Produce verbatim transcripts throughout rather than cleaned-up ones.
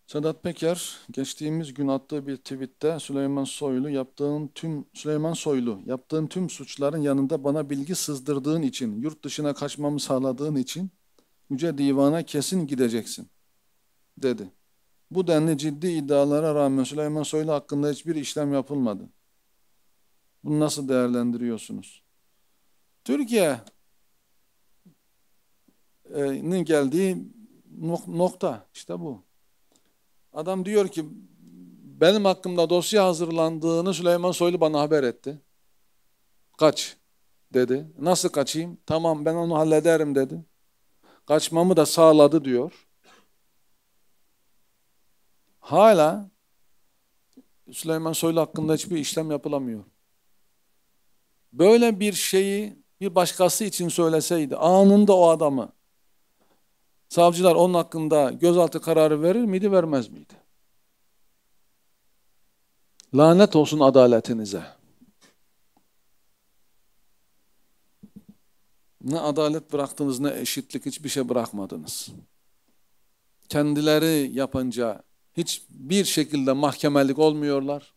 Sedat Peker geçtiğimiz gün attığı bir tweette Süleyman Soylu yaptığın tüm Süleyman Soylu yaptığın tüm suçların yanında bana bilgi sızdırdığın için, yurt dışına kaçmamı sağladığın için Yüce Divan'a kesin gideceksin dedi. Bu denli ciddi iddialara rağmen Süleyman Soylu hakkında hiçbir işlem yapılmadı. Bunu nasıl değerlendiriyorsunuz? Türkiye'nin geldiği nokta işte bu. Adam diyor ki benim hakkımda dosya hazırlandığını Süleyman Soylu bana haber etti. Kaç dedi. Nasıl kaçayım? Tamam ben onu hallederim dedi. Kaçmamı da sağladı diyor. Hala Süleyman Soylu hakkında hiçbir işlem yapılamıyor. Böyle bir şeyi bir başkası için söyleseydi anında o adamı savcılar onun hakkında gözaltı kararı verir miydi, vermez miydi? Lanet olsun adaletinize. Ne adalet bıraktınız ne eşitlik, hiçbir şey bırakmadınız. Kendileri yapınca hiçbir şekilde mahkemelik olmuyorlar.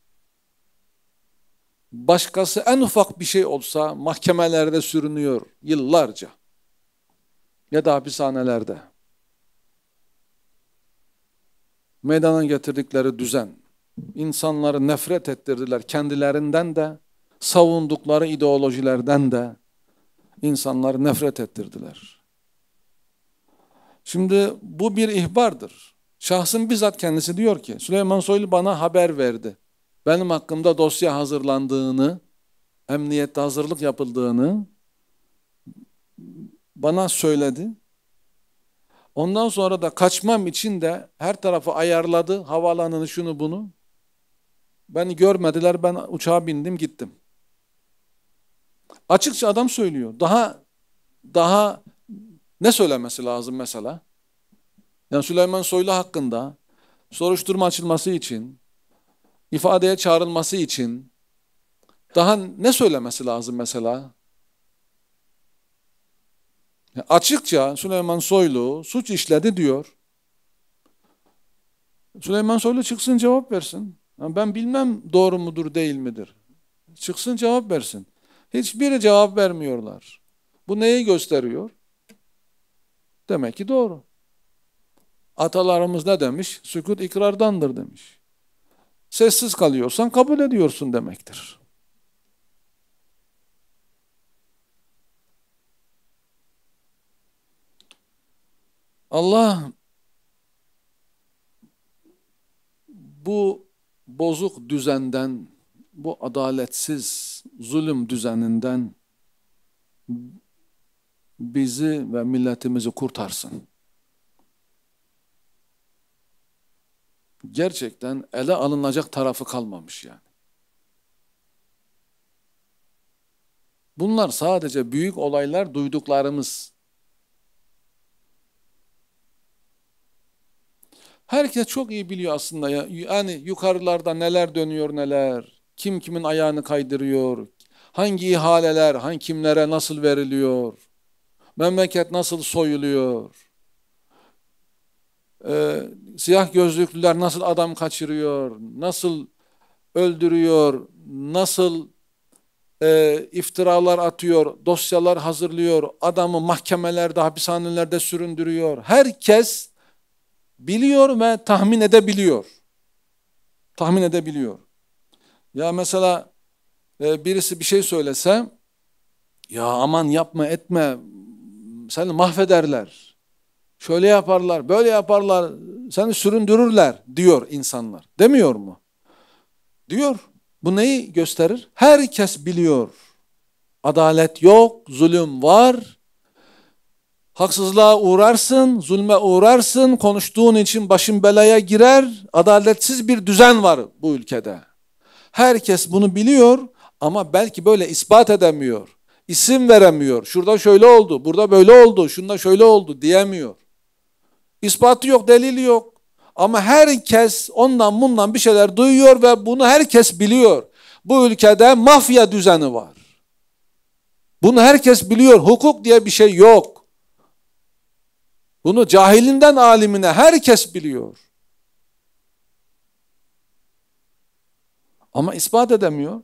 Başkası en ufak bir şey olsa mahkemelerde sürünüyor yıllarca. Ya da hapishanelerde. Meydana getirdikleri düzen, insanları nefret ettirdiler kendilerinden de, savundukları ideolojilerden de insanları nefret ettirdiler. Şimdi bu bir ihbardır. Şahsın bizzat kendisi diyor ki, Süleyman Soylu bana haber verdi. Benim hakkımda dosya hazırlandığını, emniyette hazırlık yapıldığını bana söyledi. Ondan sonra da kaçmam için de her tarafı ayarladı, havaalanını şunu bunu. Beni görmediler, ben uçağa bindim gittim. Açıkça adam söylüyor. Daha daha ne söylemesi lazım mesela? Yani Süleyman Soylu hakkında soruşturma açılması için, ifadeye çağrılması için daha ne söylemesi lazım mesela? Yani açıkça Süleyman Soylu suç işledi diyor. Süleyman Soylu çıksın cevap versin. Yani ben bilmem doğru mudur değil midir. Çıksın cevap versin. Hiçbiri cevap vermiyorlar. Bu neyi gösteriyor? Demek ki doğru. Atalarımız ne demiş? Sükut ikrardandır demiş. Sessiz kalıyorsan kabul ediyorsun demektir. Allah bu bozuk düzenden, bu adaletsiz zulüm düzeninden bizi ve milletimizi kurtarsın. Gerçekten ele alınacak tarafı kalmamış yani. Bunlar sadece büyük olaylar duyduklarımız. Herkes çok iyi biliyor aslında ya. Yani yukarılarda neler dönüyor neler. Kim kimin ayağını kaydırıyor. Hangi ihaleler, hangi kimlere nasıl veriliyor. Memleket nasıl soyuluyor. Ee, siyah gözlüklüler nasıl adam kaçırıyor. Nasıl öldürüyor. Nasıl e, iftiralar atıyor. Dosyalar hazırlıyor. Adamı mahkemelerde, hapishanelerde süründürüyor. Herkes biliyor ve tahmin edebiliyor. Tahmin edebiliyor. Ya mesela e, birisi bir şey söylese, ya aman yapma etme, seni mahvederler. Şöyle yaparlar, böyle yaparlar, seni süründürürler diyor insanlar. Demiyor mu? Diyor. Bu neyi gösterir? Herkes biliyor. Adalet yok, zulüm var. Haksızlığa uğrarsın, zulme uğrarsın, konuştuğun için başın belaya girer. Adaletsiz bir düzen var bu ülkede. Herkes bunu biliyor ama belki böyle ispat edemiyor. İsim veremiyor. Şurada şöyle oldu, burada böyle oldu, şunda şöyle oldu diyemiyor. İspatı yok, delili yok. Ama herkes ondan bundan bir şeyler duyuyor ve bunu herkes biliyor. Bu ülkede mafya düzeni var. Bunu herkes biliyor. Hukuk diye bir şey yok. Bunu cahilinden alimine herkes biliyor. Ama ispat edemiyor.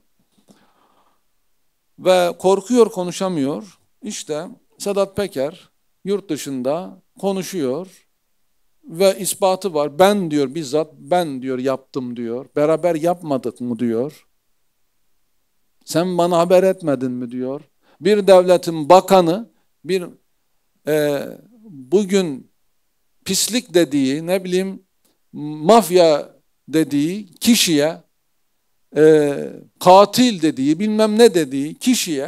Ve korkuyor, konuşamıyor. İşte Sedat Peker yurt dışında konuşuyor ve ispatı var. Ben diyor bizzat, ben diyor yaptım diyor. Beraber yapmadık mı diyor. Sen bana haber etmedin mi diyor. Bir devletin bakanı, bir e, bugün pislik dediği, ne bileyim mafya dediği kişiye, e, katil dediği, bilmem ne dediği kişiye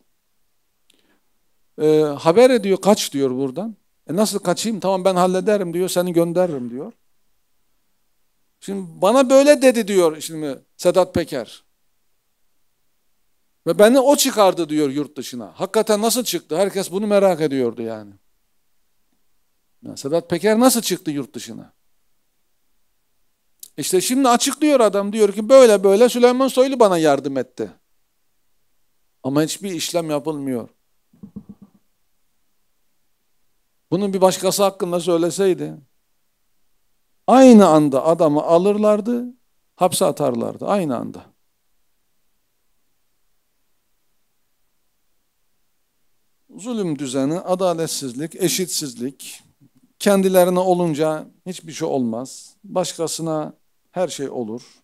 e, haber ediyor, kaç diyor buradan. E nasıl kaçayım? Tamam ben hallederim diyor, seni gönderirim diyor. Şimdi bana böyle dedi diyor şimdi Sedat Peker. Ve beni o çıkardı diyor yurt dışına. Hakikaten nasıl çıktı? Herkes bunu merak ediyordu yani. Ya Sedat Peker nasıl çıktı yurt dışına? İşte şimdi açıklıyor adam, diyor ki böyle böyle Süleyman Soylu bana yardım etti. Ama hiçbir işlem yapılmıyor. Bunu bir başkası hakkında söyleseydi, aynı anda adamı alırlardı, hapse atarlardı. Aynı anda. Zulüm düzeni, adaletsizlik, eşitsizlik, kendilerine olunca hiçbir şey olmaz. Başkasına her şey olur.